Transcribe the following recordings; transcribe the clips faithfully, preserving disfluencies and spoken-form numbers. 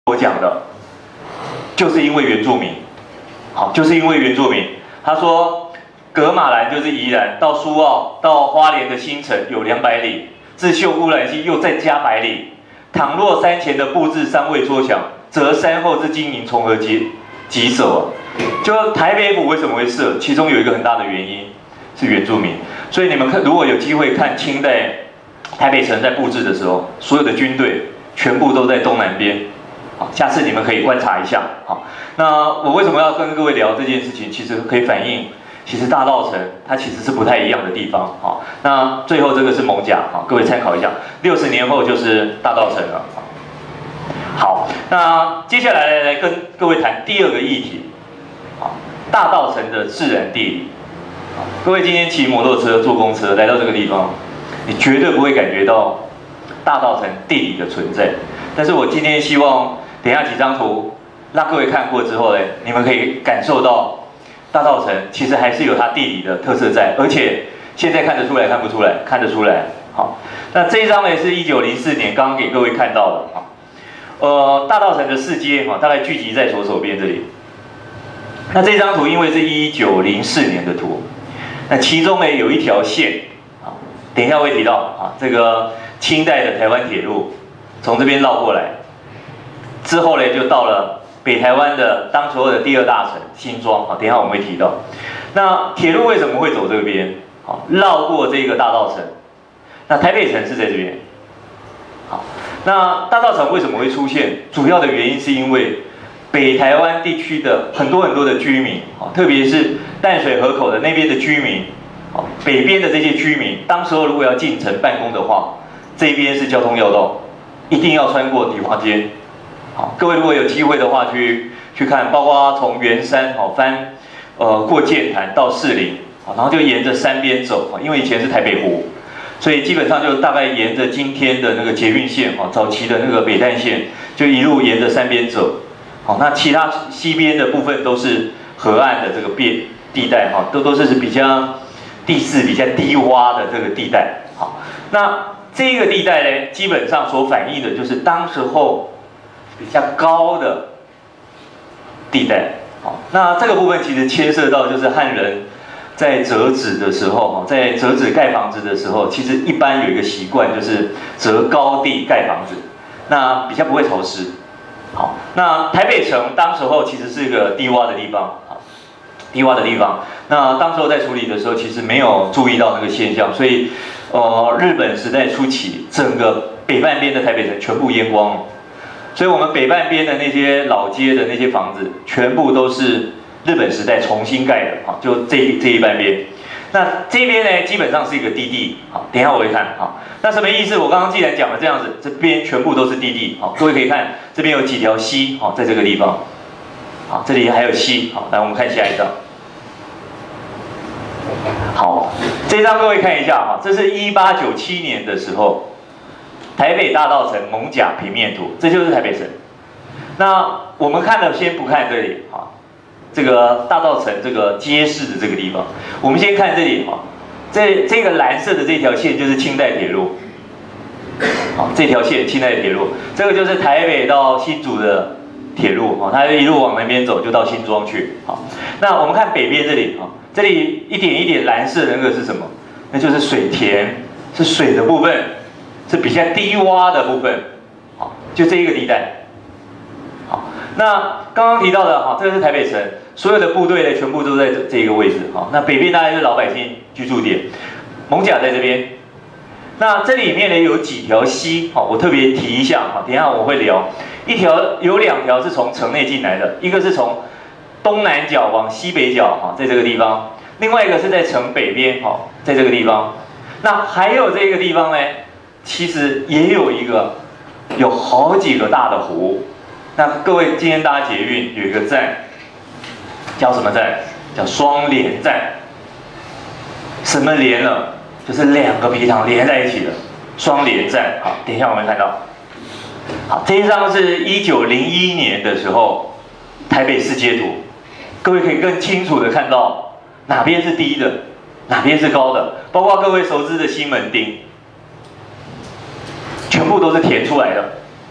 我讲的，就是因为原住民，好，就是因为原住民。他说，噶玛兰就是宜兰到苏澳到花莲的新城有两百里，自秀姑兰溪又再加百里。倘若山前的布置尚未作响，则山后之经营从何棘棘手啊？就台北府为什么会设？其中有一个很大的原因是原住民。所以你们看，如果有机会看清代台北城在布置的时候，所有的军队全部都在东南边。好，下次你们可以观察一下。好，那我为什么要跟各位聊这件事情？其实可以反映，其实大稻埕它其实是不太一样的地方。好，那最后这个是艋舺，好，各位参考一下。六十年后就是大稻埕了。好，那接下来来跟各位谈第二个议题。好，大稻埕的自然地理。好，各位今天骑摩托车、坐公车来到这个地方，你绝对不会感觉到大稻埕地理的存在。但是我今天希望。等一下几张图，让各位看过之后呢，你们可以感受到大稻埕其实还是有它地理的特色在，而且现在看得出来，看不出来，看得出来。好，那这一张呢是一九零四年刚刚给各位看到的啊，呃，大稻埕的四街哈，大概聚集在左手边这里。那这张图因为是一九零四年的图，那其中呢有一条线啊，等一下会提到啊，这个清代的台湾铁路从这边绕过来。之后呢，就到了北台湾的当时候的第二大城新庄，好，等一下我们会提到。那铁路为什么会走这边？好，绕过这个大稻埕。那台北城是在这边。好，那大稻埕为什么会出现？主要的原因是因为北台湾地区的很多很多的居民，好，特别是淡水河口的那边的居民，好，北边的这些居民，当时候如果要进城办公的话，这边是交通要道，一定要穿过迪化街。好，各位如果有机会的话去去看，包括从圆山好翻，呃过剑潭到士林，好，然后就沿着山边走，因为以前是台北湖，所以基本上就大概沿着今天的那个捷运线，哈，早期的那个北淡线，就一路沿着山边走，好，那其他西边的部分都是河岸的这个边地带，哈，都都是比较地势比较低洼的这个地带，好，那这个地带呢，基本上所反映的就是当时候。比较高的地带，好，那这个部分其实牵涉到就是汉人在折纸的时候，在折纸盖房子的时候，其实一般有一个习惯就是折高地盖房子，那比较不会潮湿。好，那台北城当时候其实是一个低洼的地方，好，低洼的地方。那当时候在处理的时候，其实没有注意到那个现象，所以呃，日本时代初期，整个北半边的台北城全部淹光了。所以，我们北半边的那些老街的那些房子，全部都是日本时代重新盖的，好，就这这一半边。那这边呢，基本上是一个低地，好，等一下我会看，好，那什么意思？我刚刚既然讲了这样子，这边全部都是低地，好，各位可以看这边有几条溪，好，在这个地方，好，这里还有溪，好，来我们看下一张。好，这张各位看一下哈，这是一八九七年的时候。台北大稻埕艋舺平面图，这就是台北城。那我们看的先不看这里啊，这个大稻埕这个街市的这个地方，我们先看这里啊，这这个蓝色的这条线就是清代铁路，好，这条线清代铁路，这个就是台北到新竹的铁路啊，它一路往南边走就到新庄去。好，那我们看北边这里啊，这里一点一点蓝色的那个是什么？那就是水田，是水的部分。是比较低洼的部分，好，就这一个地带，好，那刚刚提到的哈，这个是台北城，所有的部队呢全部都在这这一个位置，好，那北边当然是老百姓居住点，艋舺在这边，那这里面呢有几条溪，好，我特别提一下，好，等一下我会聊，一条有两条是从城内进来的，一个是从东南角往西北角，哈，在这个地方，另外一个是在城北边，哈，在这个地方，那还有这个地方呢？其实也有一个，有好几个大的湖。那各位今天搭捷运有一个站，叫什么站？叫双连站。什么连呢？就是两个皮塘连在一起的双连站。好，等一下我们看到。好，这一张是一九零一年的时候台北市街图，各位可以更清楚的看到哪边是低的，哪边是高的，包括各位熟知的西门町。全部都是填出来的，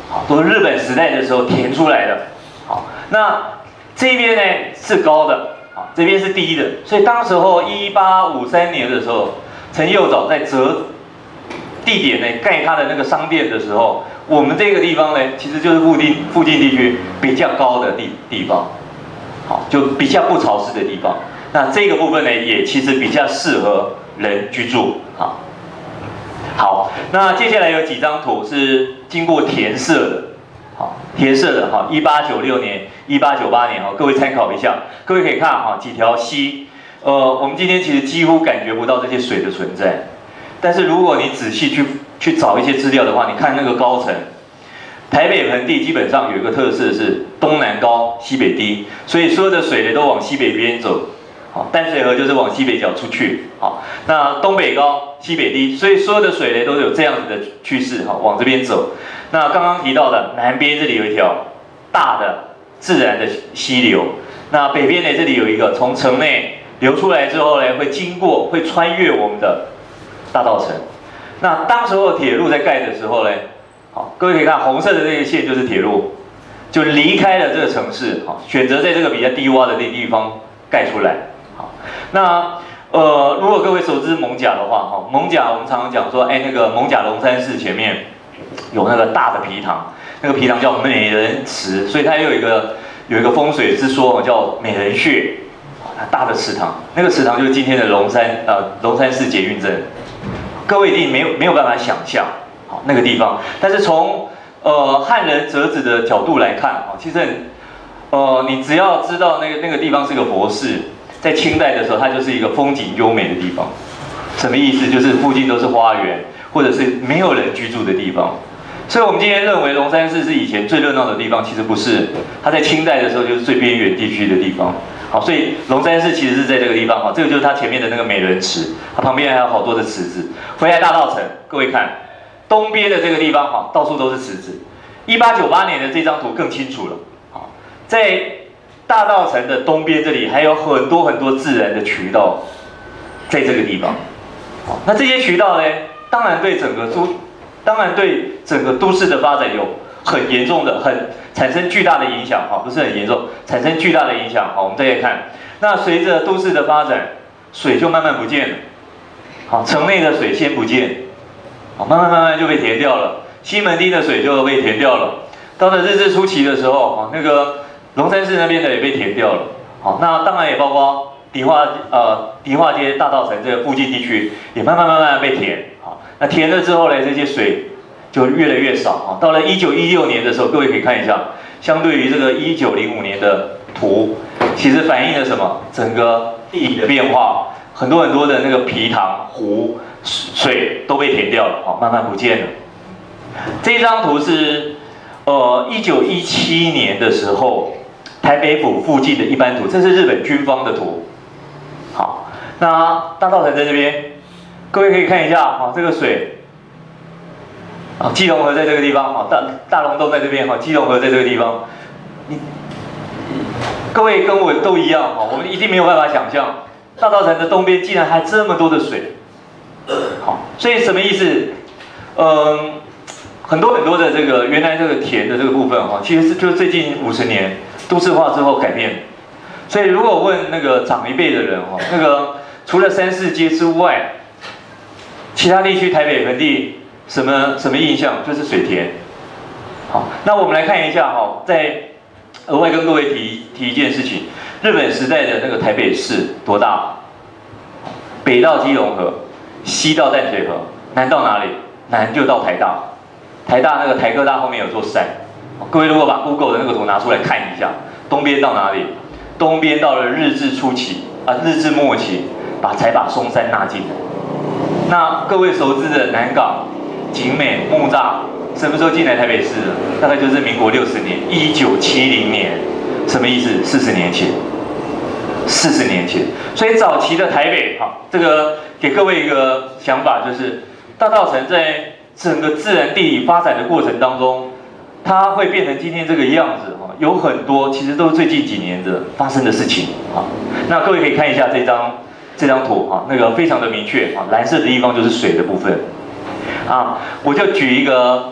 好，都是日本时代的时候填出来的。好，那这边呢是高的，好，这边是低的，所以当时候一八五三年的时候，陈佑藻在择地点呢盖他的那个商店的时候，我们这个地方呢其实就是附近附近地区比较高的地地方，好，就比较不潮湿的地方。那这个部分呢也其实比较适合人居住，好。好，那接下来有几张图是经过填色的，好，填色的哈，一八九六年、一八九八年哈，各位参考一下。各位可以看哈，几条溪，呃，我们今天其实几乎感觉不到这些水的存在，但是如果你仔细去去找一些资料的话，你看那个高层，台北盆地基本上有一个特色是东南高、西北低，所以所有的水呢都往西北边走。好，淡水河就是往西北角出去，好，那东北高，西北低，所以所有的水呢都有这样子的趋势，哈，往这边走。那刚刚提到的南边这里有一条大的自然的溪流，那北边呢这里有一个从城内流出来之后呢，会经过，会穿越我们的大稻埕。那当时候铁路在盖的时候呢，好，各位可以看红色的这个线就是铁路，就离开了这个城市，好，选择在这个比较低洼的地地方盖出来。好，那呃，如果各位熟知艋舺的话，哈，艋舺我们常常讲说，哎，那个艋舺龙山寺前面有那个大的皮塘，那个皮塘叫美人池，所以它有一个有一个风水之说叫美人穴，啊，大的池塘，那个池塘就是今天的龙山呃龙山寺捷运站，各位一定没有没有办法想象，好那个地方，但是从呃汉人折子的角度来看，啊，其实很呃你只要知道那个那个地方是个佛寺。在清代的时候，它就是一个风景优美的地方。什么意思？就是附近都是花园，或者是没有人居住的地方。所以，我们今天认为龙山寺是以前最热闹的地方，其实不是。它在清代的时候就是最边缘地区的地方。好，所以龙山寺其实是在这个地方。好，这个就是它前面的那个美人池，它旁边还有好多的池子。回来大稻埕，各位看，东边的这个地方，好，到处都是池子。一八九八年的这张图更清楚了。好，在大稻埕的东边这里还有很多很多自然的渠道，在这个地方。好，那这些渠道呢，当然对整个都，当然对整个都市的发展有很严重的、很产生巨大的影响。好，不是很严重，产生巨大的影响。好，我们再来看，那随着都市的发展，水就慢慢不见了。好，城内的水先不见，好，慢慢慢慢就被填掉了。西门町的水就被填掉了。到了日治初期的时候，好，那个龙山寺那边的也被填掉了，好，那当然也包括迪化呃迪化街、大稻埕这个附近地区也慢慢慢慢被填，好，那填了之后呢，这些水就越来越少，哈，到了一九一六年的时候，各位可以看一下，相对于这个一九零五年的图，其实反映了什么？整个地理的变化，很多很多的那个皮塘、湖水都被填掉了，好，慢慢不见了。这张图是呃一九一七年的时候。台北府附近的一般图，这是日本军方的图。好，那大稻埕在这边，各位可以看一下，好，这个水，啊，基隆河在这个地方，好，大大龙洞在这边，好，基隆河在这个地方。你，各位跟我都一样，好，我们一定没有办法想象，大稻埕的东边竟然还这么多的水。好，所以什么意思？嗯，很多很多的这个原来这个田的这个部分，哈，其实是就最近五十年。都市化之后改变，所以如果问那个长一辈的人哈，那个除了三四街之外，其他地区台北盆地什么什么印象？就是水田。好，那我们来看一下哈，在额外跟各位提提一件事情，日本时代的那个台北市多大？北到基隆河，西到淡水河，南到哪里？南就到台大，台大那个台科大后面有座山。各位如果把 Google 的那个图拿出来看一下，东边到哪里？东边到了日治初期啊，日治末期，把才把松山纳进来。那各位熟知的南港、景美、木栅，什么时候进来台北市的？大概就是民国六十年，一九七零年。什么意思？四十年前。四十年前，所以早期的台北，好，这个给各位一个想法，就是大稻埕在整个自然地理发展的过程当中。它会变成今天这个样子哈，有很多其实都是最近几年的发生的事情啊。那各位可以看一下这张这张图哈，那个非常的明确啊，蓝色的地方就是水的部分啊。我就举一个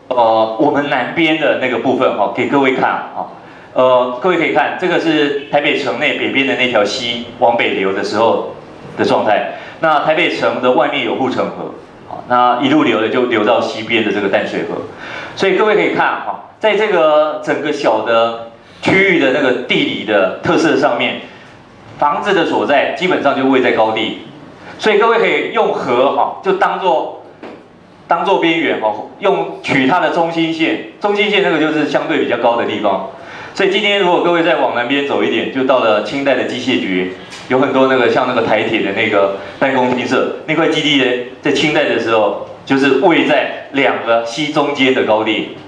呃我们南边的那个部分哈，给各位看啊。呃，各位可以看，这个是台北城内北边的那条溪往北流的时候的状态。那台北城的外面有护城河，好，那一路流的就流到西边的这个淡水河。所以各位可以看哈，在这个整个小的区域的那个地理的特色上面，房子的所在基本上就位在高地。所以各位可以用河哈，就当做当做边缘哈，用取它的中心线，中心线那个就是相对比较高的地方。所以今天如果各位再往南边走一点，就到了清代的机械局，有很多那个像那个台铁的那个办公厅舍，那块基地呢，在清代的时候就是位在两个溪中间的高地。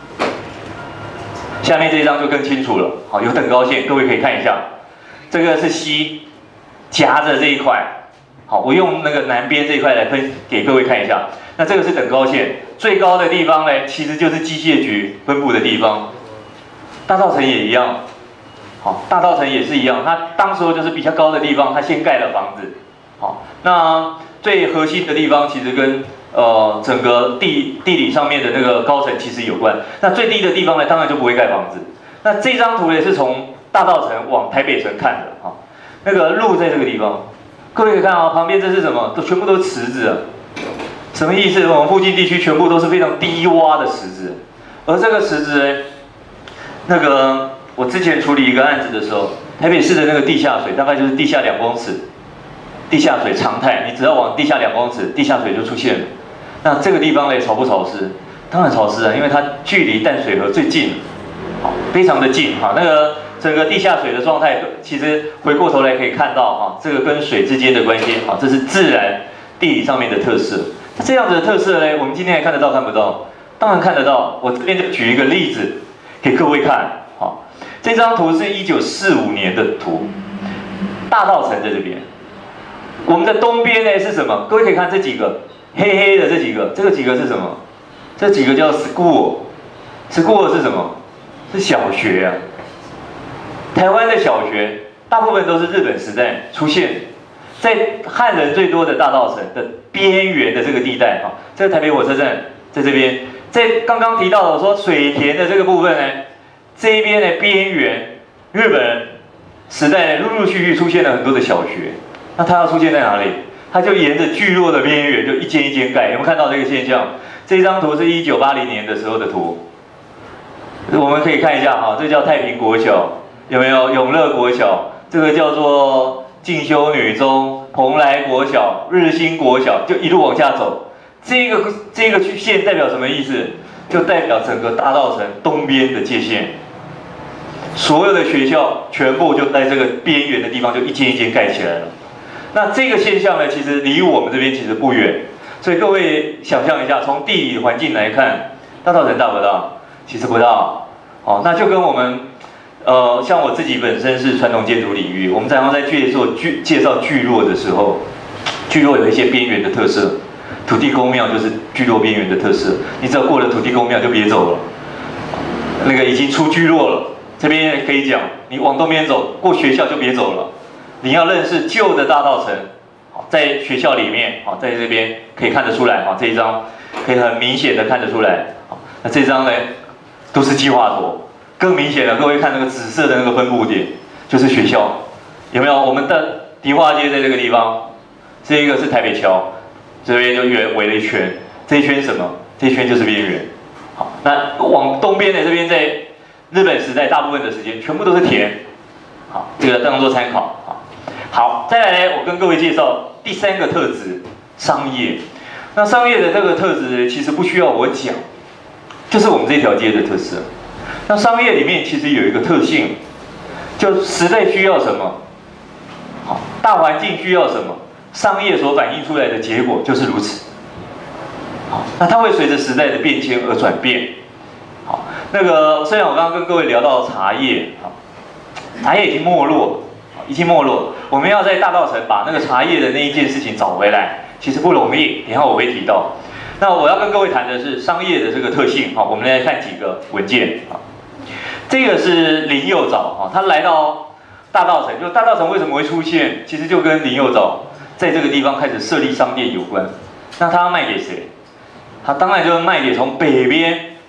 下面这一张就更清楚了，好，有等高线，各位可以看一下，这个是溪夹着这一块，好，我用那个南边这一块来分给各位看一下。那这个是等高线，最高的地方呢，其实就是机械局分布的地方。大稻埕也一样，好，大稻埕也是一样，它当时候就是比较高的地方，它先盖了房子，好，那最核心的地方其实跟呃整个地地理上面的那个高层其实有关。那最低的地方呢，当然就不会盖房子。那这张图呢是从大稻埕往台北城看的，哈，那个路在这个地方，各位可以看啊，旁边这是什么？都全部都是池子啊，什么意思？我们附近地区全部都是非常低洼的池子，而这个池子呢？那个，我之前处理一个案子的时候，台北市的那个地下水大概就是地下两公尺，地下水常态，你只要往地下两公尺，地下水就出现了。那这个地方呢，潮不潮湿？当然潮湿啊，因为它距离淡水河最近，好，非常的近哈。那个整个地下水的状态，其实回过头来可以看到哈，这个跟水之间的关系，好，这是自然地理上面的特色。那这样子的特色呢，我们今天还看得到看不到？当然看得到。我这边就举一个例子。给各位看，好，这张图是一九四五年的图，大稻埕在这边，我们的东边呢是什么？各位可以看这几个黑黑的这几个，这个几个是什么？这几个叫 school，school 是什么？是小学啊。台湾的小学大部分都是日本时代出现，在汉人最多的大稻埕的边缘的这个地带啊，这个台北火车站在这边。在刚刚提到的说水田的这个部分呢，这一边的边缘，日本人时代陆陆续续出现了很多的小学。那它要出现在哪里？它就沿着聚落的边缘，就一间一间盖。有没有看到这个现象？这张图是一九八零年的时候的图，我们可以看一下哈，这叫太平国小，有没有？永乐国小，这个叫做进修女中，蓬莱国小，日新国小，就一路往下走。这个这个曲线代表什么意思？就代表整个大稻埕东边的界限，所有的学校全部就在这个边缘的地方，就一间一间盖起来了。那这个现象呢，其实离我们这边其实不远，所以各位想象一下，从地理环境来看，大稻埕大不大？其实不大。哦，那就跟我们呃，像我自己本身是传统建筑领域，我们常常在介绍聚介绍聚落的时候，聚落有一些边缘的特色。土地公庙就是聚落边缘的特色，你只要过了土地公庙就别走了，那个已经出聚落了。这边可以讲，你往东边走，过学校就别走了。你要认识旧的大稻埕，在学校里面，好，在这边可以看得出来，哈，这一张可以很明显的看得出来。那这张呢，都是计划图，更明显的，各位看那个紫色的那个分布点，就是学校，有没有？我们的迪化街在这个地方，这一个是台北桥。这边就围围了一圈，这一圈什么？这一圈就是边缘。好，那往东边的这边，在日本时代大部分的时间全部都是田。好，这个当做参考。好，好，再来呢，我跟各位介绍第三个特质，商业。那商业的这个特质其实不需要我讲，就是我们这条街的特色。那商业里面其实有一个特性，就时代需要什么，好，大环境需要什么。商业所反映出来的结果就是如此。好，那它会随着时代的变迁而转变。好，那个虽然我刚刚跟各位聊到茶叶，好，茶叶已经没落，已经没落。我们要在大稻埕把那个茶叶的那一件事情找回来，其实不容易。等一下我会提到。那我要跟各位谈的是商业的这个特性。好，我们来看几个文件。好，这个是林右藻，哈，他来到大稻埕，就大稻埕为什么会出现，其实就跟林右藻在这个地方开始设立商店有关。那他要卖给谁？他当然就是卖给从北边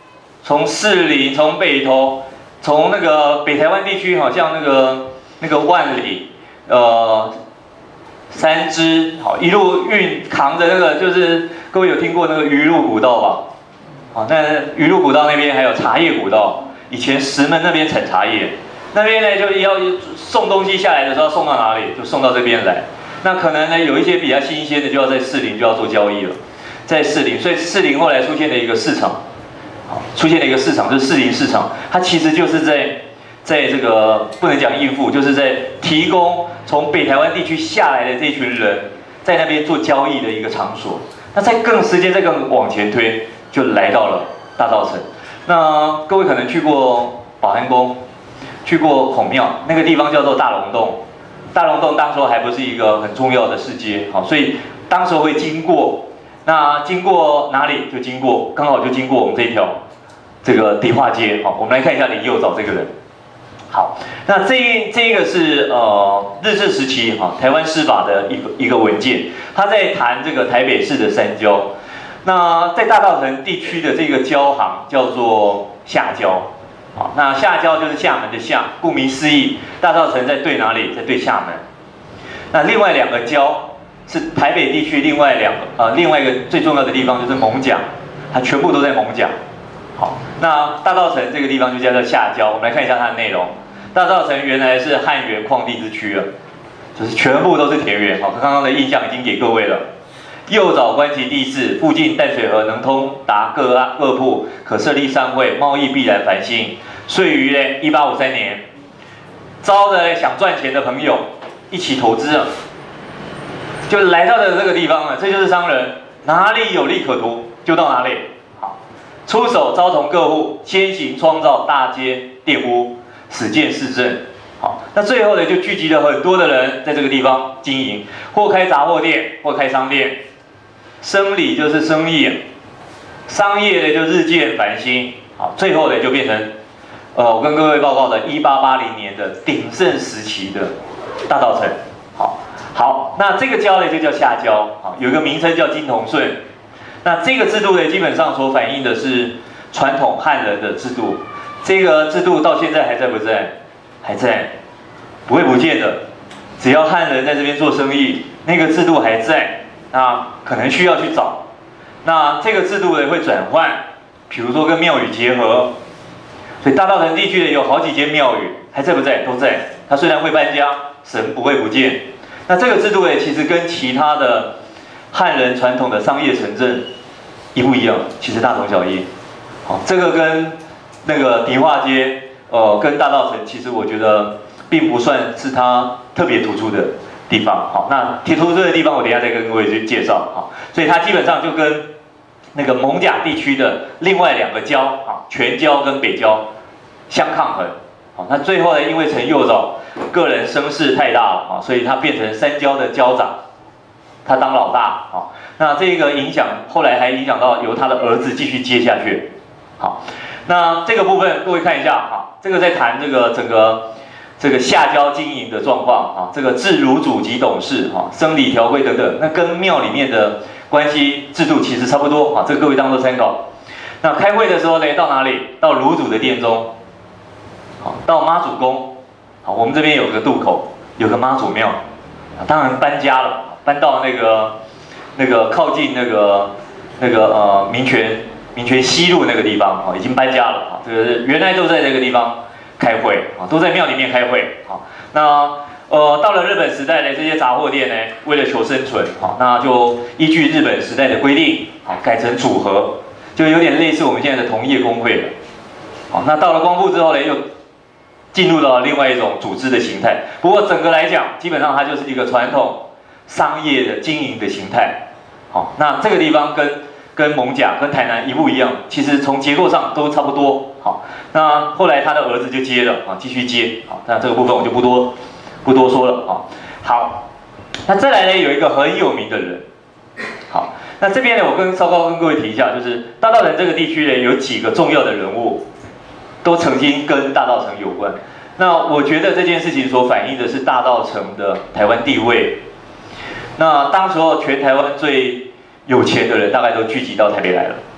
从士林，从北投，从那个北台湾地区，好像那个那个万里，呃，三支，好一路运扛着那个，就是各位有听过那个鱼路古道吧？好，那鱼路古道那边还有茶叶古道，以前石门那边产茶叶，那边呢就要送东西下来的时候送到哪里？就送到这边来。那可能呢有一些比较新鲜的，就要在士林就要做交易了，在士林，所以士林后来出现了一个市场。 出现了一个市场，就是士林市场，它其实就是在在这个不能讲应付，就是在提供从北台湾地区下来的这一群人，在那边做交易的一个场所。那再更时间再更往前推，就来到了大稻埕。那各位可能去过保安宫，去过孔庙，那个地方叫做大龙洞。大龙洞当时候还不是一个很重要的市街，好，所以当时候会经过。 那经过哪里？就经过，刚好就经过我们这一条这个迪化街。好，我们来看一下林右藻这个人。好，那这一这一个是呃日治时期哈、台湾司法的一个一个文件，他在谈这个台北市的三郊。那在大稻埕地区的这个郊行叫做下郊。好，那下郊就是厦门的厦，顾名思义，大稻埕在对哪里？在对厦门。那另外两个郊。 是台北地区另外两个呃另外一个最重要的地方就是艋舺，它全部都在艋舺。好，那大稻埕这个地方就叫做下郊。我们来看一下它的内容。大稻埕原来是汉源矿地之区了，就是全部都是田园。好，刚刚的印象已经给各位了。右藻观其地势，附近淡水河能通达各岸各铺，可设立商会，贸易必然繁兴。遂于呢一八五三年，招的想赚钱的朋友一起投资了。 就来到了这个地方了，这就是商人，哪里有利可图就到哪里。好，出手招同各户，先行创造大街店屋，始建市政。好，那最后呢就聚集了很多的人在这个地方经营，或开杂货店，或开商店。生理就是生意，商业呢就日渐繁兴。好，最后呢就变成，呃，我跟各位报告的一八八零年的鼎盛时期的大稻埕。好。 好，那这个郊呢就叫下郊，啊，有一个名称叫金同顺。那这个制度呢，基本上所反映的是传统汉人的制度。这个制度到现在还在不在？还在，不会不见的。只要汉人在这边做生意，那个制度还在，那可能需要去找。那这个制度呢会转换，比如说跟庙宇结合。所以大稻埕地区呢有好几间庙宇，还在不在？都在。它虽然会搬家，神不会不见。 那这个制度呢，其实跟其他的汉人传统的商业城镇一不一样？其实大同小异。好，这个跟那个迪化街，呃，跟大稻埕，其实我觉得并不算是它特别突出的地方。好，那突出的地方，我等一下再跟各位去介绍。好，所以它基本上就跟那个艋舺地区的另外两个郊，啊，全郊跟北郊相抗衡。好，那最后呢，因为陈右藻个人声势太大了啊，所以他变成三郊的郊长，他当老大啊。那这个影响后来还影响到由他的儿子继续接下去。好，那这个部分各位看一下哈，这个在谈这个整个这个下郊经营的状况啊，这个制炉主及董事哈，生理条规等等，那跟庙里面的关系制度其实差不多啊，这个各位当做参考。那开会的时候呢，到哪里？到炉主的殿中。 好，到妈祖宫，好，我们这边有个渡口，有个妈祖庙，啊，当然搬家了，搬到那个那个靠近那个那个呃民权民权西路那个地方，啊，已经搬家了，啊，这个原来都在这个地方开会，啊，都在庙里面开会，好，那呃到了日本时代呢，这些杂货店呢，为了求生存，好，那就依据日本时代的规定，好，改成组合，就有点类似我们现在的同业工会了，好，那到了光复之后呢，又 进入到另外一种组织的形态，不过整个来讲，基本上它就是一个传统商业的经营的形态。好，那这个地方跟跟艋舺、跟台南一不一样，其实从结构上都差不多。好，那后来他的儿子就接了啊，继续接。好，那这个部分我就不多不多说了啊。好，那再来呢，有一个很有名的人。好，那这边呢，我跟稍高跟各位提一下，就是大稻埕这个地区呢，有几个重要的人物。 都曾经跟大稻埕有关。那我觉得这件事情所反映的是大稻埕的台湾地位。那当时候全台湾最有钱的人大概都聚集到台北来了。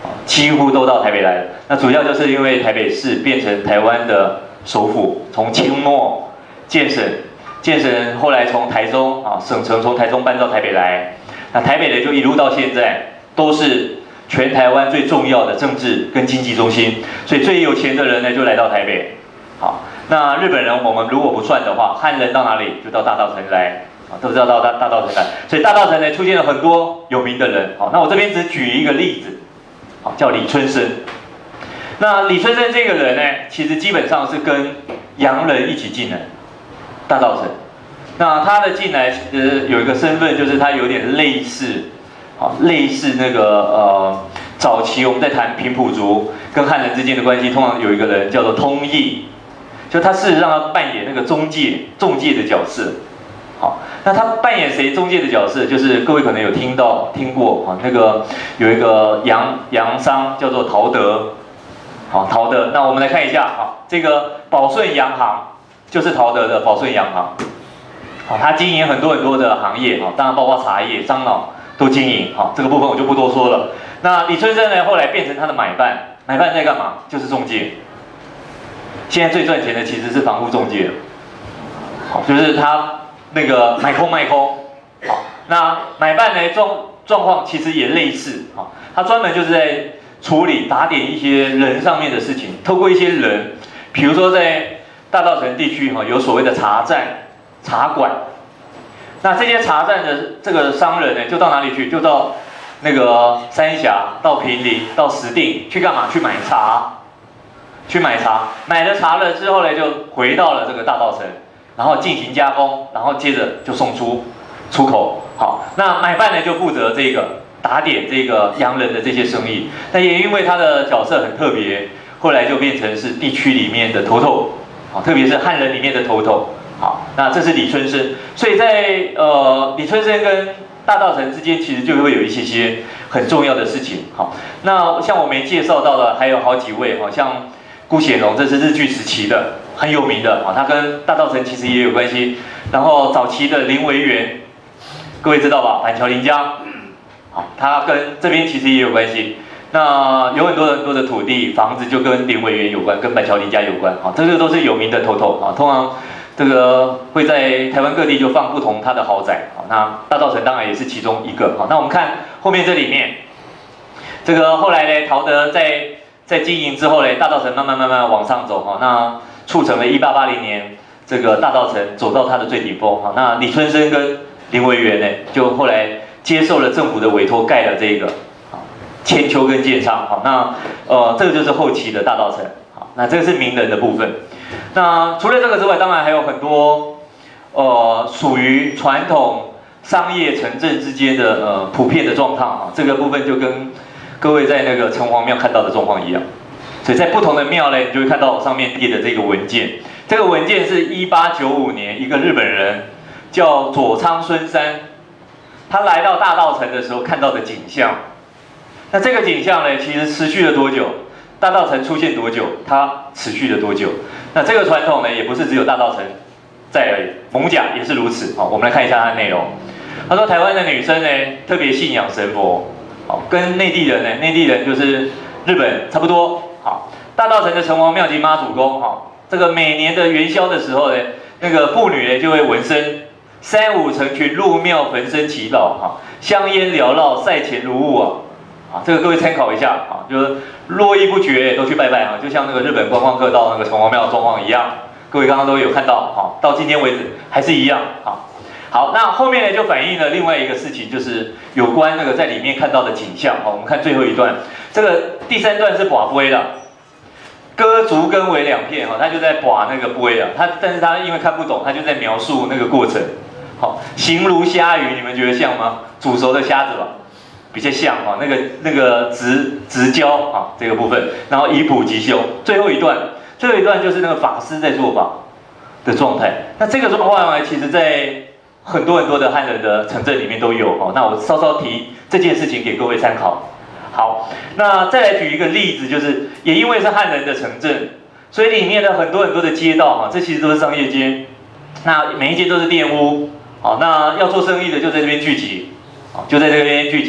几乎都到台北来了。那主要就是因为台北市变成台湾的首府，从清末建省，建省后来从台中啊省城从台中搬到台北来，那台北的就一路到现在都是全台湾最重要的政治跟经济中心，所以最有钱的人呢就来到台北。好，那日本人我们如果不算的话，汉人到哪里就到大稻埕来。 都知道到大大稻埕来，所以大稻埕呢出现了很多有名的人。好，那我这边只举一个例子，好，叫李春生。那李春生这个人呢，其实基本上是跟洋人一起进来大稻埕。那他的进来呃有一个身份，就是他有点类似，好，类似那个呃早期我们在谈平埔族跟汉人之间的关系，通常有一个人叫做通译，就他事实上要扮演那个中介中介的角色。 好，那他扮演谁中介的角色？就是各位可能有听到、听过啊，那个有一个洋洋商叫做陶德，好，陶德。那我们来看一下，好，这个宝顺洋行就是陶德的宝顺洋行，好，他经营很多很多的行业，好，当然包括茶叶、樟脑都经营，好，这个部分我就不多说了。那李春生呢，后来变成他的买办，买办在干嘛？就是中介。现在最赚钱的其实是房屋中介，好，就是他。 那个买空卖空，好，那买办呢状状况其实也类似，好，他专门就是在处理打点一些人上面的事情，透过一些人，比如说在大稻埕地区哈有所谓的茶站、茶馆，那这些茶站的这个商人呢就到哪里去？就到那个三峡、到坪林、到石碇去干嘛？去买茶，去买茶，买了茶了之后呢就回到了这个大稻埕。 然后进行加工，然后接着就送出出口。好，那买办呢就负责这个打点这个洋人的这些生意。那也因为他的角色很特别，后来就变成是地区里面的头头，好，特别是汉人里面的头头。好，那这是李春生。所以在呃李春生跟大稻埕之间，其实就会有一些些很重要的事情。好，那像我没介绍到的还有好几位，好像辜显荣，这是日据时期的。 很有名的啊，他跟大稻埕其实也有关系。然后早期的林维源，各位知道吧？板桥林家，好，他跟这边其实也有关系。那有很多很多的土地、房子就跟林维源有关，跟板桥林家有关。好，这个都是有名的头头啊。通常这个会在台湾各地就放不同他的豪宅。好，那大稻埕当然也是其中一个。好，那我们看后面这里面，这个后来呢，陶德在在经营之后呢，大稻埕慢慢慢慢往上走。好，那 促成了一八八零年这个大稻埕走到它的最顶峰。好，那李春生跟林维源呢，就后来接受了政府的委托，盖了这个好千秋跟建商。好，那呃这个就是后期的大稻埕。好，那这个是名人的部分。那除了这个之外，当然还有很多呃属于传统商业城镇之间的呃普遍的状况。啊，这个部分就跟各位在那个城隍庙看到的状况一样。 所以在不同的庙呢，你就会看到上面列的这个文件。这个文件是一八九五年，一个日本人叫佐仓孙三，他来到大稻埕的时候看到的景象。那这个景象呢，其实持续了多久？大稻埕出现多久？它持续了多久？那这个传统呢，也不是只有大稻埕在而已，艋舺也是如此。好，我们来看一下它的内容。他说，台湾的女生呢，特别信仰神佛，好，跟内地人呢，内地人就是日本差不多。 好，大稻埕的城隍庙及妈祖宫，好，这个每年的元宵的时候呢，那个妇女呢就会纹身，三五成群入庙焚身祈祷，哈，香烟缭绕，赛前如雾啊，啊，这个各位参考一下，啊，就是络绎不绝都去拜拜啊，就像那个日本观光客到那个城隍庙的状况一样，各位刚刚都有看到，好，到今天为止还是一样，好，好，那后面呢就反映了另外一个事情，就是有关那个在里面看到的景象，好，我们看最后一段。 这个第三段是拔杯了，割竹根为两片哈，他就在拔那个杯啊，他但是他因为看不懂，他就在描述那个过程。好，形如虾鱼，你们觉得像吗？煮熟的虾子吧，比较像哈，那个那个直直交啊这个部分，然后以卜即修。最后一段，最后一段就是那个法师在做法的状态。那这个状况呢，其实在很多很多的汉人的城镇里面都有哦。那我稍稍提这件事情给各位参考。 好，那再来举一个例子，就是也因为是汉人的城镇，所以里面的很多很多的街道哈，这其实都是商业街，那每一间都是店屋，好，那要做生意的就在这边聚集，好，就在这边聚集。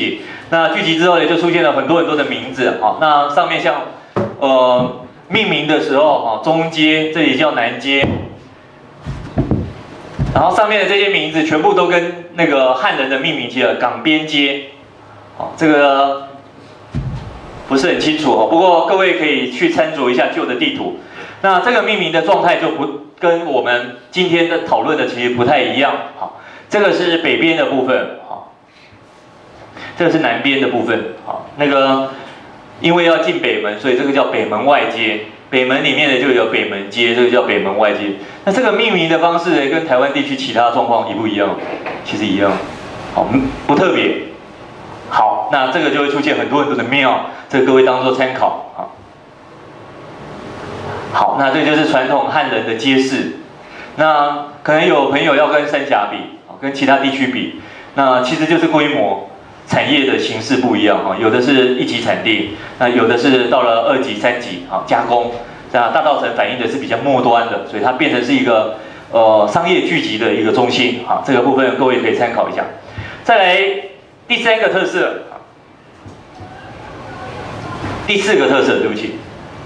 那聚集之后呢，就出现了很多很多的名字啊。那上面像呃命名的时候啊，中街这里叫南街，然后上面的这些名字全部都跟那个汉人的命名结合，港边街，好，这个不是很清楚哦。不过各位可以去参酌一下旧的地图。那这个命名的状态就不跟我们今天的讨论的其实不太一样。好，这个是北边的部分，好，这个是南边的部分，好，那个因为要进北门，所以这个叫北门外街。北门里面呢就有北门街，这个叫北门外街。那这个命名的方式呢，跟台湾地区其他状况一不一样？其实一样，好，不特别。好，那这个就会出现很多很多的庙，这个各位当做参考啊。好，那这就是传统汉人的街市。那可能有朋友要跟三峡比，跟其他地区比，那其实就是规模、产业的形式不一样啊。有的是一级产地，那有的是到了二级、三级啊加工。那大稻埕反映的是比较末端的，所以它变成是一个呃商业聚集的一个中心啊。这个部分各位可以参考一下。再来第三个特色，第四个特色，对不起。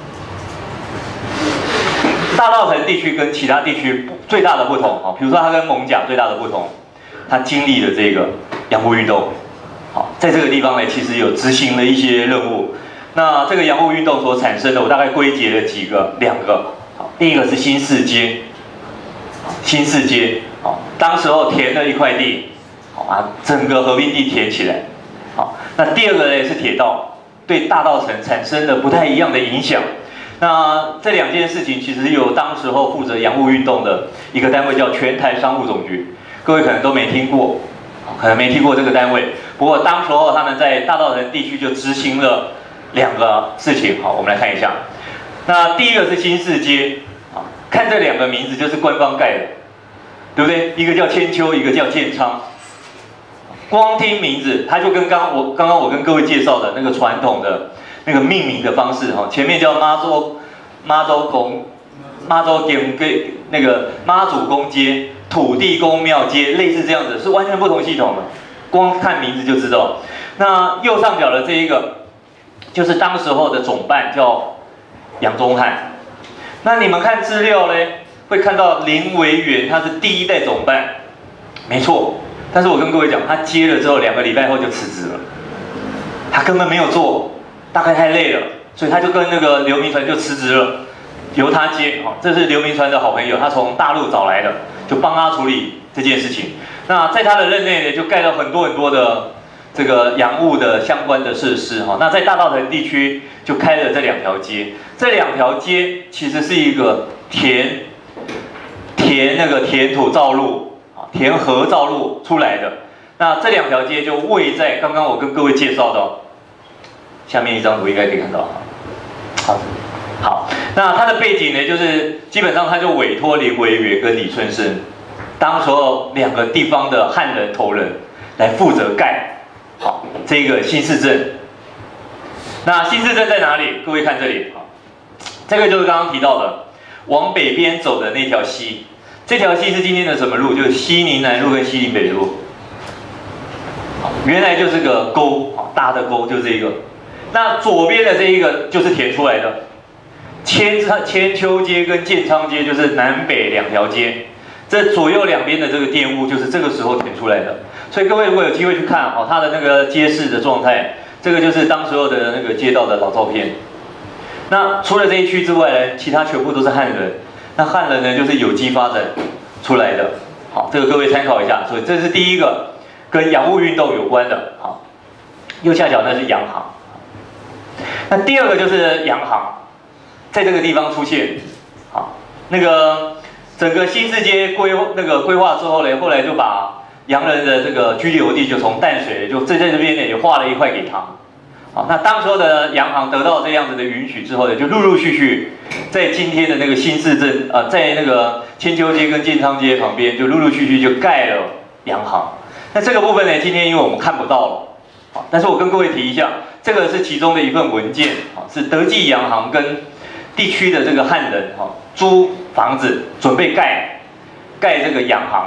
大稻埕地区跟其他地区最大的不同啊，比如说它跟艋舺最大的不同，它经历了这个洋务运动，好，在这个地方呢，其实有执行了一些任务。那这个洋务运动所产生的，我大概归结了几个，两个，好，第一个是新市街，新市街，好，当时候填了一块地，好啊，整个合并地填起来，好，那第二个呢是铁道，对大稻埕产生了不太一样的影响。那这两件事情其实有当时候负责洋务运动的一个单位叫全台商务总局，各位可能都没听过，可能没听过这个单位。不过当时候他们在大稻埕地区就执行了两个事情，好，我们来看一下。那第一个是新市街，啊，看这两个名字就是官方盖的，对不对？一个叫千秋，一个叫建昌。光听名字，它就跟刚我刚刚我跟各位介绍的那个传统的那个命名的方式哈，前面叫妈祖妈祖公妈祖公给那个妈祖公街、土地公庙街，类似这样子，是完全不同系统的。光看名字就知道。那右上角的这一个，就是当时候的总办叫杨宗翰。那你们看资料呢，会看到林维源他是第一代总办，没错。但是我跟各位讲，他接了之后两个礼拜后就辞职了，他根本没有做。大概太累了，所以他就跟那个刘铭传就辞职了，由他接。哈，这是刘铭传的好朋友，他从大陆找来的，就帮他处理这件事情。那在他的任内呢，就盖了很多很多的这个洋务的相关的设施。哈，那在大稻埕地区就开了这两条街，这两条街其实是一个填填那个填土造路啊，填河造路出来的。那这两条街就位在刚刚我跟各位介绍的。下面一张图应该可以看到，好，好，那它的背景呢，就是基本上他就委托林维源跟李春生，当时候两个地方的汉人头人来负责盖好这个新市镇。那新市镇在哪里？各位看这里，这个就是刚刚提到的，往北边走的那条溪，这条溪是今天的什么路？就是西宁南路跟西宁北路。原来就是个沟，大的沟就这个。那左边的这一个就是填出来的，千千秋街跟建昌街就是南北两条街，这左右两边的这个店屋就是这个时候填出来的。所以各位如果有机会去看哦，它的那个街市的状态，这个就是当时候的那个街道的老照片。那除了这一区之外呢，其他全部都是汉人。那汉人呢，就是有机发展出来的。好，这个各位参考一下。所以这是第一个跟洋务运动有关的。好，右下角那是洋行。那第二个就是洋行，在这个地方出现，好，那个整个新市街规那个规划之后呢，后来就把洋人的这个居留地就从淡水就在这边呢也划了一块给他，好，那当时候的洋行得到这样子的允许之后呢，就陆陆续续在今天的那个新市镇啊、呃，在那个千秋街跟建昌街旁边就陆陆续续就盖了洋行。那这个部分呢，今天因为我们看不到了。但是我跟各位提一下，这个是其中的一份文件，是德记洋行跟地区的这个汉人租房子准备盖盖这个洋行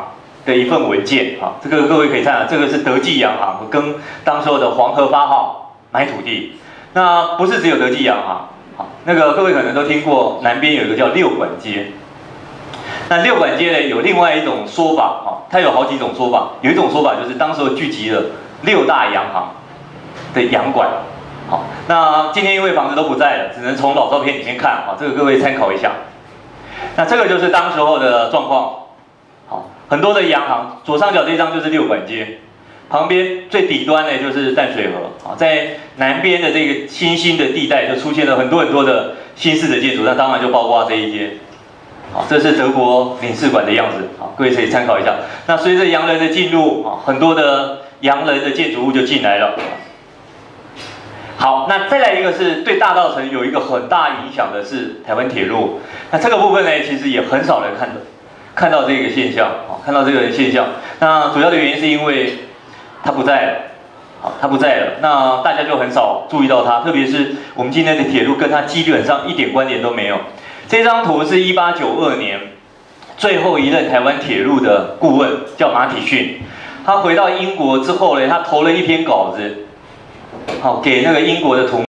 的一份文件啊，这个各位可以看啊，这个是德记洋行跟当时候的黄河八号买土地。那不是只有德记洋行，好，那个各位可能都听过，南边有一个叫六管街。那六管街呢，有另外一种说法啊，它有好几种说法。有一种说法就是当时候聚集了六大洋行的洋馆。好，那今天因为房子都不在了，只能从老照片里面看啊，这个各位参考一下。那这个就是当时候的状况。好，很多的洋行，左上角这张就是六管街，旁边最底端呢就是淡水河。啊，在南边的这个新兴的地带就出现了很多很多的新式的建筑，那当然就包括这一间。好，这是德国领事馆的样子，好，各位可以参考一下。那随着洋人的进入，啊，很多的洋人的建筑物就进来了。好，那再来一个是对大稻埕有一个很大影响的是台湾铁路。那这个部分呢，其实也很少人看到看到这个现象，啊，看到这个现象。那主要的原因是因为它不在了，好，它不在了，那大家就很少注意到它，特别是我们今天的铁路跟它基本上一点关联都没有。这张图是一八九二年最后一任台湾铁路的顾问，叫马体逊。他回到英国之后呢，他投了一篇稿子，好，给那个英国的土。